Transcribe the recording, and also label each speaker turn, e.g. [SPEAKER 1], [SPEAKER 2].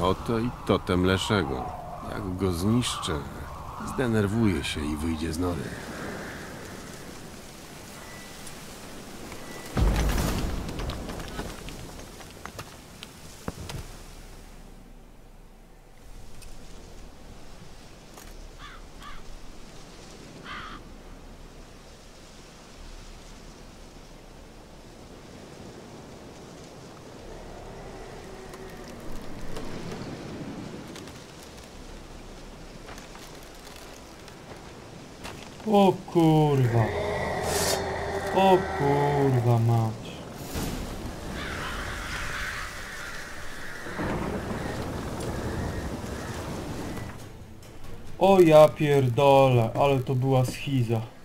[SPEAKER 1] Oto i totem Leszego. Jak go zniszczę, zdenerwuje się i wyjdzie z nory.
[SPEAKER 2] O kurwa. O kurwa mać. O ja pierdolę, ale to była schiza.